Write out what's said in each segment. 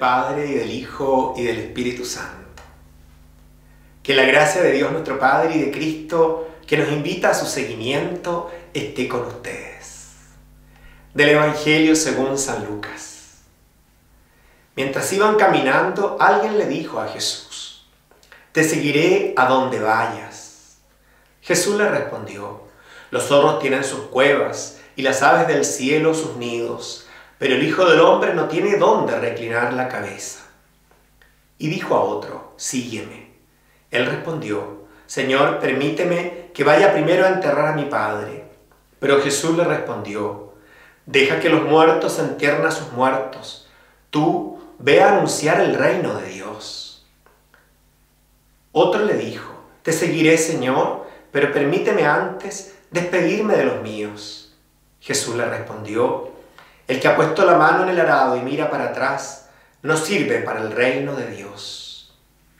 Padre, y del Hijo, y del Espíritu Santo. Que la gracia de Dios nuestro Padre y de Cristo, que nos invita a su seguimiento, esté con ustedes. Del Evangelio según San Lucas. Mientras iban caminando, alguien le dijo a Jesús: «Te seguiré a donde vayas». Jesús le respondió: «Los zorros tienen sus cuevas y las aves del cielo sus nidos, pero el Hijo del Hombre no tiene dónde reclinar la cabeza». Y dijo a otro: «Sígueme». Él respondió: «Señor, permíteme que vaya primero a enterrar a mi padre». Pero Jesús le respondió: «Deja que los muertos entierren a sus muertos. Tú ve a anunciar el reino de Dios». Otro le dijo: «Te seguiré, Señor, pero permíteme antes despedirme de los míos». Jesús le respondió: «El que ha puesto la mano en el arado y mira para atrás, no sirve para el reino de Dios».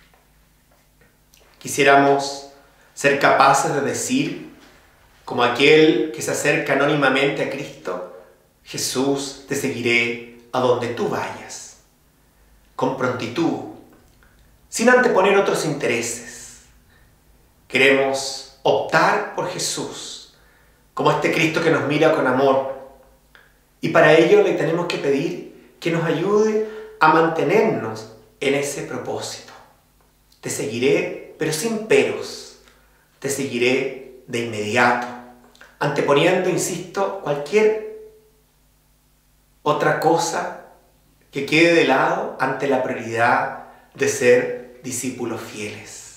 Quisiéramos ser capaces de decir, como aquel que se acerca anónimamente a Cristo: «Jesús, te seguiré a donde tú vayas», con prontitud, sin anteponer otros intereses. Queremos optar por Jesús, como este Cristo que nos mira con amor, y para ello le tenemos que pedir que nos ayude a mantenernos en ese propósito. Te seguiré, pero sin peros. Te seguiré de inmediato, anteponiendo, insisto, cualquier otra cosa que quede de lado ante la prioridad de ser discípulos fieles.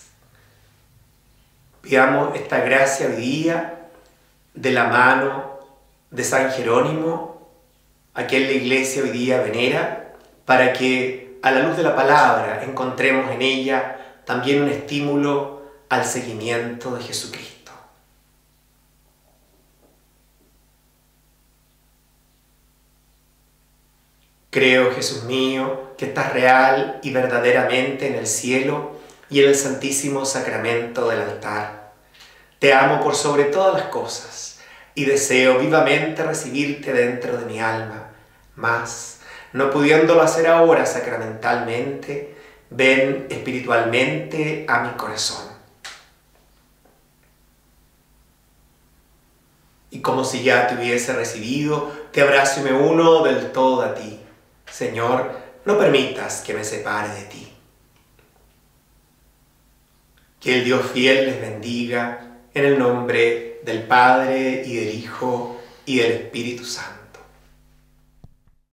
Pidamos esta gracia hoy día de la mano de San Jerónimo, a quien la Iglesia hoy día venera, para que a la luz de la palabra encontremos en ella también un estímulo al seguimiento de Jesucristo. Creo, Jesús mío, que estás real y verdaderamente en el cielo y en el santísimo sacramento del altar. Te amo por sobre todas las cosas y deseo vivamente recibirte dentro de mi alma. Mas, no pudiéndolo hacer ahora sacramentalmente, ven espiritualmente a mi corazón. Y como si ya te hubiese recibido, te abrazo y me uno del todo a ti. Señor, no permitas que me separe de ti. Que el Dios fiel les bendiga en el nombre del Padre y del Hijo y del Espíritu Santo.